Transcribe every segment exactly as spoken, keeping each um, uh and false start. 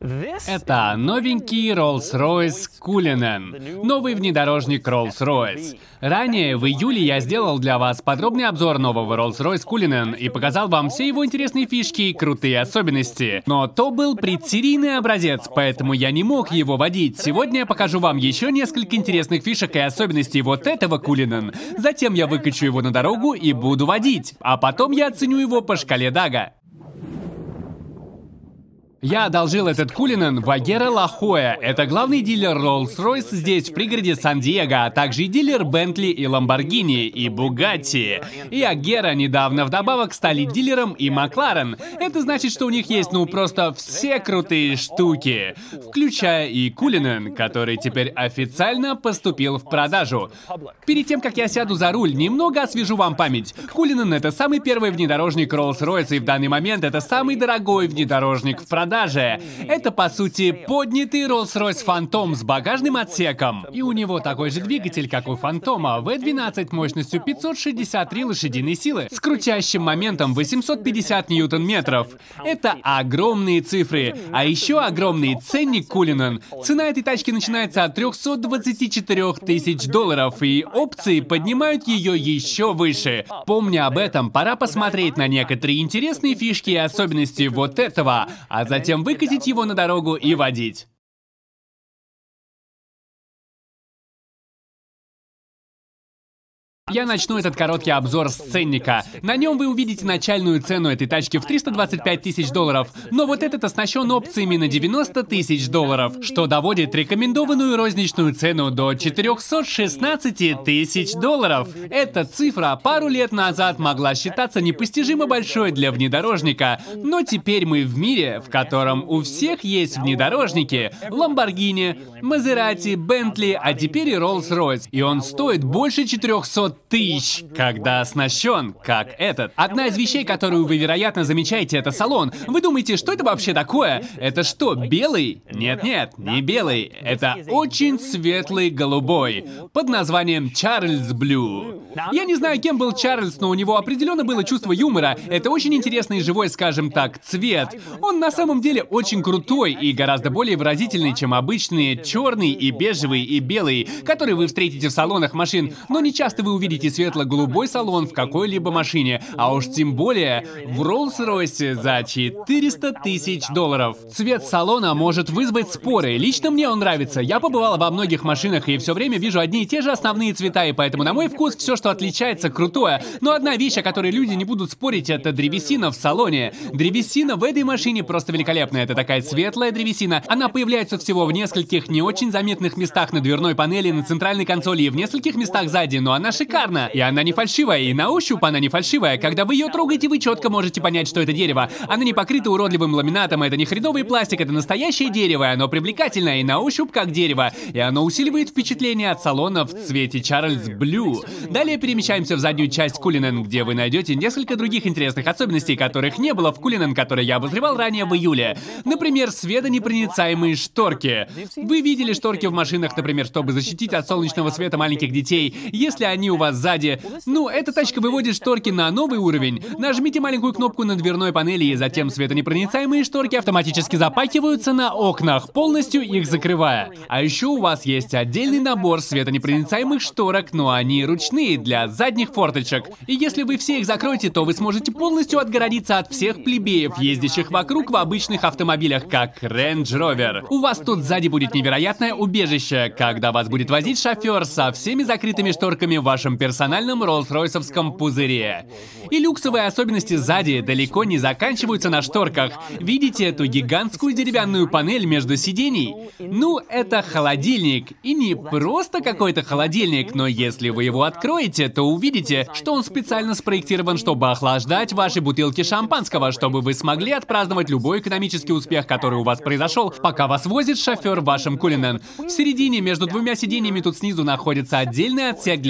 Это новенький Rolls-Royce Cullinan, новый внедорожник Rolls-Royce. Ранее, в июле, я сделал для вас подробный обзор нового Rolls-Royce Cullinan и показал вам все его интересные фишки и крутые особенности. Но то был предсерийный образец, поэтому я не мог его водить. Сегодня я покажу вам еще несколько интересных фишек и особенностей вот этого Cullinan. Затем я выкачу его на дорогу и буду водить, а потом я оценю его по шкале Дага. Я одолжил этот Cullinan в Agera La Jolla. Это главный дилер Rolls-Royce здесь, в пригороде Сан-Диего, а также и дилер Bentley и Lamborghini, и Bugatti. И Agera недавно вдобавок стали дилером и McLaren. Это значит, что у них есть, ну, просто все крутые штуки. Включая и Cullinan, который теперь официально поступил в продажу. Перед тем, как я сяду за руль, немного освежу вам память. Cullinan — это самый первый внедорожник Rolls-Royce, и в данный момент это самый дорогой внедорожник в продаже. Это, по сути, поднятый Rolls-Royce Phantom с багажным отсеком. И у него такой же двигатель, как у Фантома, ви двенадцать мощностью пятьсот шестьдесят три лошадиные силы, с крутящим моментом восемьсот пятьдесят ньютон-метров. Это огромные цифры. А еще огромный ценник Cullinan. Цена этой тачки начинается от трёхсот двадцати четырёх тысяч долларов, и опции поднимают ее еще выше. Помня об этом, пора посмотреть на некоторые интересные фишки и особенности вот этого, а затем Затем выкатить его на дорогу и водить. Я начну этот короткий обзор с ценника. На нем вы увидите начальную цену этой тачки в триста двадцать пять тысяч долларов, но вот этот оснащен опциями на девяносто тысяч долларов, что доводит рекомендованную розничную цену до четырёхсот шестнадцати тысяч долларов. Эта цифра пару лет назад могла считаться непостижимо большой для внедорожника, но теперь мы в мире, в котором у всех есть внедорожники: Lamborghini, Maserati, Bentley, а теперь и Rolls-Royce, и он стоит больше четырёхсот тысяч, когда оснащен, как этот. Одна из вещей, которую вы, вероятно, замечаете, это салон. Вы думаете, что это вообще такое? Это что, белый? Нет-нет, не белый. Это очень светлый голубой, под названием Charles Blue. Я не знаю, кем был Чарльз, но у него определенно было чувство юмора. Это очень интересный и живой, скажем так, цвет. Он на самом деле очень крутой и гораздо более выразительный, чем обычные черный и бежевый и белый, которые вы встретите в салонах машин, но не часто вы увидите светло-голубой салон в какой-либо машине, а уж тем более в Rolls-Royce за четыреста тысяч долларов. Цвет салона может вызвать споры. Лично мне он нравится. Я побывал во многих машинах и все время вижу одни и те же основные цвета, и поэтому на мой вкус все, что отличается, крутое. Но одна вещь, о которой люди не будут спорить, это древесина в салоне. Древесина в этой машине просто великолепная. Это такая светлая древесина. Она появляется всего в нескольких не очень заметных местах на дверной панели, на центральной консоли и в нескольких местах сзади, но она шикарная. И она не фальшивая, и на ощупь она не фальшивая. Когда вы ее трогаете, вы четко можете понять, что это дерево. Она не покрыта уродливым ламинатом, это не хреновый пластик, это настоящее дерево, и оно привлекательное, и на ощупь как дерево. И оно усиливает впечатление от салона в цвете Charles Blue. Далее перемещаемся в заднюю часть Cullinan, где вы найдете несколько других интересных особенностей, которых не было в Cullinan, который я обозревал ранее в июле. Например, светонепроницаемые шторки. Вы видели шторки в машинах, например, чтобы защитить от солнечного света маленьких детей. Если они у вас сзади, ну, эта тачка выводит шторки на новый уровень. Нажмите маленькую кнопку на дверной панели, и затем светонепроницаемые шторки автоматически запахиваются на окнах, полностью их закрывая. А еще у вас есть отдельный набор светонепроницаемых шторок, но они ручные, для задних форточек. И если вы все их закроете, то вы сможете полностью отгородиться от всех плебеев, ездящих вокруг в обычных автомобилях, как Range Rover. У вас тут сзади будет невероятное убежище, когда вас будет возить шофер со всеми закрытыми шторками в вашем персональном Rolls-Royce'овском пузыре. И люксовые особенности сзади далеко не заканчиваются на шторках. Видите эту гигантскую деревянную панель между сидений? Ну, это холодильник. И не просто какой-то холодильник, но если вы его откроете, то увидите, что он специально спроектирован, чтобы охлаждать ваши бутылки шампанского, чтобы вы смогли отпраздновать любой экономический успех, который у вас произошел, пока вас возит шофер в вашем Cullinan. В середине, между двумя сиденьями, тут снизу находится отдельный отсек для вещей.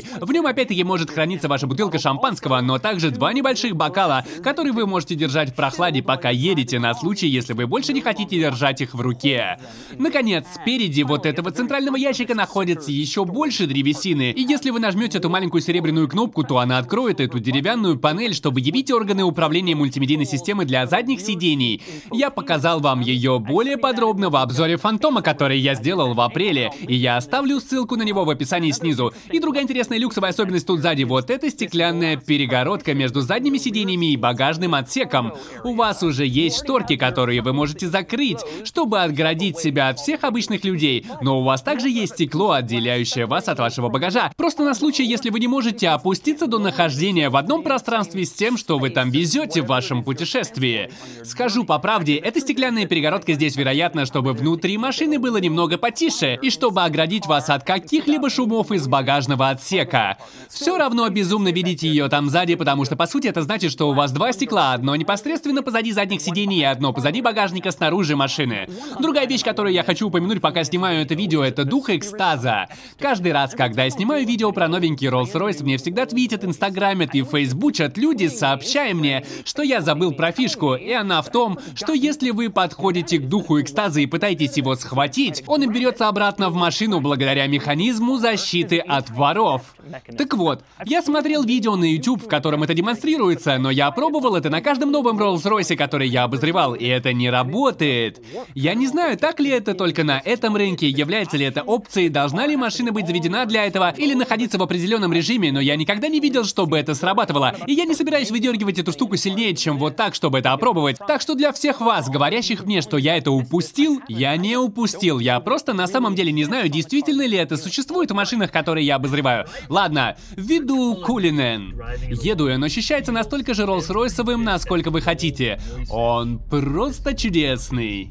В нем опять-таки может храниться ваша бутылка шампанского, но также два небольших бокала, которые вы можете держать в прохладе, пока едете, на случай, если вы больше не хотите держать их в руке. Наконец, спереди вот этого центрального ящика находится еще больше древесины, и если вы нажмете эту маленькую серебряную кнопку, то она откроет эту деревянную панель, чтобы явить органы управления мультимедийной системы для задних сидений. Я показал вам ее более подробно в обзоре Фантома, который я сделал в апреле, и я оставлю ссылку на него в описании снизу. И другая интересная люксовая особенность тут сзади, вот эта стеклянная перегородка между задними сиденьями и багажным отсеком. У вас уже есть шторки, которые вы можете закрыть, чтобы отгородить себя от всех обычных людей, но у вас также есть стекло, отделяющее вас от вашего багажа. Просто на случай, если вы не можете опуститься до нахождения в одном пространстве с тем, что вы там везете в вашем путешествии. Скажу по правде, эта стеклянная перегородка здесь, вероятно, чтобы внутри машины было немного потише, и чтобы оградить вас от каких-либо шумов из багажного отсека. Все равно безумно видите ее там сзади, потому что, по сути, это значит, что у вас два стекла, одно непосредственно позади задних сидений и одно позади багажника снаружи машины. Другая вещь, которую я хочу упомянуть, пока снимаю это видео, это дух экстаза. Каждый раз, когда я снимаю видео про новенький Rolls-Royce, мне всегда твитят, инстаграмят и фейсбучат люди, сообщая мне, что я забыл про фишку, и она в том, что если вы подходите к духу экстаза и пытаетесь его схватить, он и берется обратно в машину благодаря механизму защиты от воров. Так вот, я смотрел видео на YouTube, в котором это демонстрируется, но я пробовал это на каждом новом Rolls-Royce, который я обозревал, и это не работает. Я не знаю, так ли это только на этом рынке, является ли это опцией, должна ли машина быть заведена для этого или находиться в определенном режиме, но я никогда не видел, чтобы это срабатывало, и я не собираюсь выдергивать эту штуку сильнее, чем вот так, чтобы это опробовать. Так что для всех вас, говорящих мне, что я это упустил, я не упустил, я просто на самом деле не знаю, действительно ли это существует в машинах, которые я обозреваю. Ладно, введу Cullinan. Еду, и он ощущается настолько же Роллс-Ройсовым, насколько вы хотите. Он просто чудесный.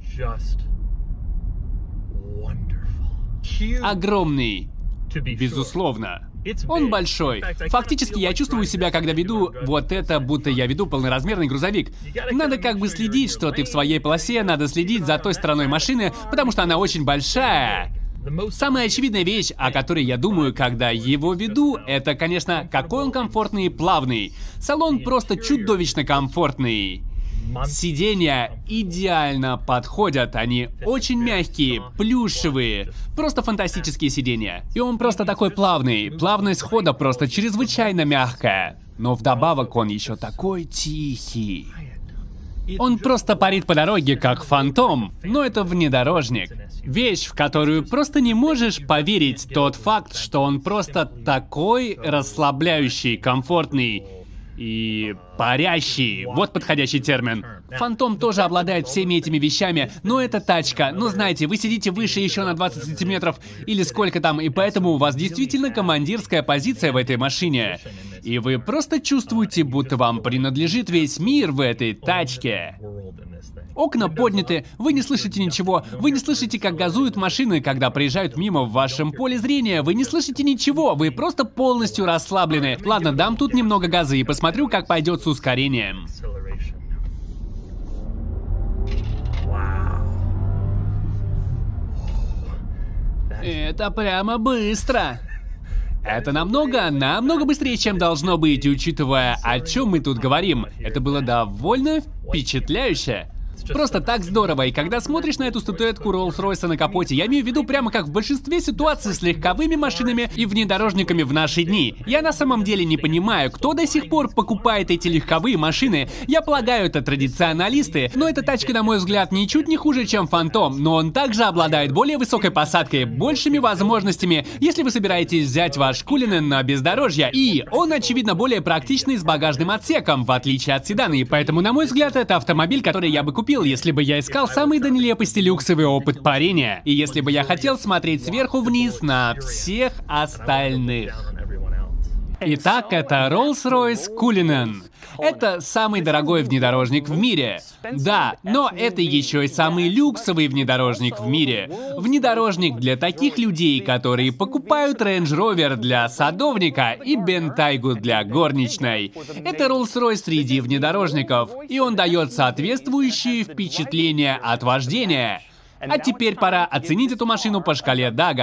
Огромный. Безусловно. Он большой. Фактически я чувствую себя, когда веду вот это, будто я веду полноразмерный грузовик. Надо как бы следить, что ты в своей полосе, надо следить за той стороной машины, потому что она очень большая. Самая очевидная вещь, о которой я думаю, когда его веду, это, конечно, какой он комфортный и плавный. Салон просто чудовищно комфортный. Сиденья идеально подходят, они очень мягкие, плюшевые, просто фантастические сиденья. И он просто такой плавный, плавность хода просто чрезвычайно мягкая. Но вдобавок он еще такой тихий. Он просто парит по дороге, как фантом, но это внедорожник. Вещь, в которую просто не можешь поверить, тот факт, что он просто такой расслабляющий, комфортный и парящий. Вот подходящий термин. Фантом тоже обладает всеми этими вещами, но это тачка. Ну, знаете, вы сидите выше еще на двадцать сантиметров или сколько там, и поэтому у вас действительно командирская позиция в этой машине. И вы просто чувствуете, будто вам принадлежит весь мир в этой тачке. Окна подняты, вы не слышите ничего, вы не слышите, как газуют машины, когда проезжают мимо в вашем поле зрения, вы не слышите ничего, вы просто полностью расслаблены. Ладно, дам тут немного газа и посмотрю, как пойдет с ускорением. Это прямо быстро. Это намного, намного быстрее, чем должно быть, учитывая, о чем мы тут говорим. Это было довольно впечатляюще. Просто так здорово, и когда смотришь на эту статуэтку Роллс-Ройса на капоте, я имею в виду прямо как в большинстве ситуаций с легковыми машинами и внедорожниками в наши дни. Я на самом деле не понимаю, кто до сих пор покупает эти легковые машины. Я полагаю, это традиционалисты, но эта тачка, на мой взгляд, ничуть не хуже, чем Фантом, но он также обладает более высокой посадкой, большими возможностями, если вы собираетесь взять ваш Cullinan на бездорожье, и он, очевидно, более практичный с багажным отсеком, в отличие от седана, и поэтому, на мой взгляд, это автомобиль, который я бы купил, если бы я искал самый до нелепости люксовый опыт парения, и если бы я хотел смотреть сверху вниз на всех остальных. Итак, это Rolls-Royce Cullinan. Это самый дорогой внедорожник в мире. Да, но это еще и самый люксовый внедорожник в мире. Внедорожник для таких людей, которые покупают Range Rover для садовника и Bentayga для горничной. Это Rolls-Royce среди внедорожников, и он дает соответствующие впечатления от вождения. А теперь пора оценить эту машину по шкале Дага.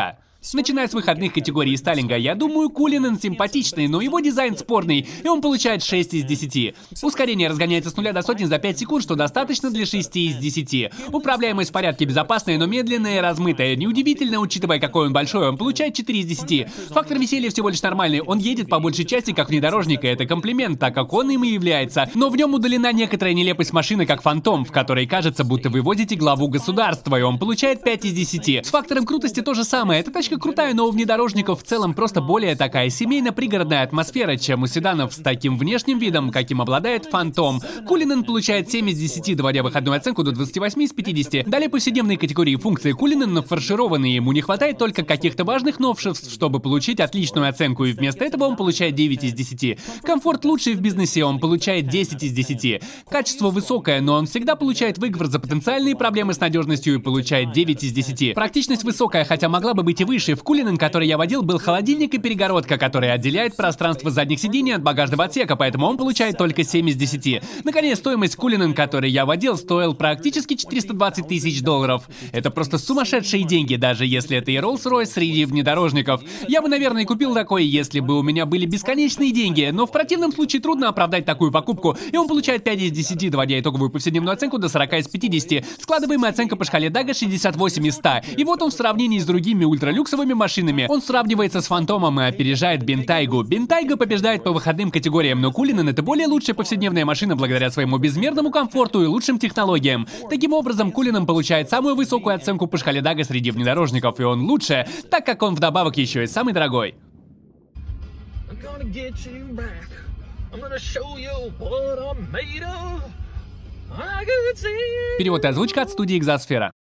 Начиная с выходных категории стайлинга, я думаю, Cullinan симпатичный, но его дизайн спорный, и он получает шесть из десяти. Ускорение разгоняется с нуля до сотни за пять секунд, что достаточно для шести из десяти. Управляемость в порядке безопасная, но медленная и размытая. Неудивительно, учитывая, какой он большой, он получает четыре из десяти. Фактор веселья всего лишь нормальный, он едет по большей части как внедорожник, и это комплимент, так как он им и является. Но в нем удалена некоторая нелепость машины, как Фантом, в которой кажется, будто вы водите главу государства, и он получает пять из десяти. С фактором крутости то же самое. Эта тачка крутая, но у внедорожников в целом просто более такая семейно-пригородная атмосфера, чем у седанов с таким внешним видом, каким обладает Фантом. Cullinan получает семь из десяти, доводя выходную оценку до двадцати восьми из пятидесяти. Далее повседневные категории функции Cullinan нафаршированы, ему не хватает только каких-то важных новшеств, чтобы получить отличную оценку, и вместо этого он получает девять из десяти. Комфорт лучший в бизнесе, он получает десять из десяти. Качество высокое, но он всегда получает выговор за потенциальные проблемы с надежностью и получает девять из десяти. Практичность высокая, хотя могла бы быть и выше. В Cullinan, который я водил, был холодильник и перегородка, которая отделяет пространство задних сидений от багажного отсека, поэтому он получает только семь из десяти. Наконец, стоимость Cullinan, который я водил, стоил практически четыреста двадцать тысяч долларов. Это просто сумасшедшие деньги, даже если это и Rolls-Royce среди внедорожников. Я бы, наверное, купил такой, если бы у меня были бесконечные деньги, но в противном случае трудно оправдать такую покупку, и он получает пять из десяти, доводя итоговую повседневную оценку до сорока из пятидесяти. Складываемая оценка по шкале Дага шестьдесят восемь из ста. И вот он в сравнении с другими ультралюксовыми машинами. Он сравнивается с Фантомом и опережает Бентайгу. Бентайга побеждает по выходным категориям, но Cullinan — это более лучшая повседневная машина благодаря своему безмерному комфорту и лучшим технологиям. Таким образом, Cullinan получает самую высокую оценку по шкале Дага среди внедорожников, и он лучше, так как он вдобавок еще и самый дорогой. Перевод и озвучка от студии Экзосфера.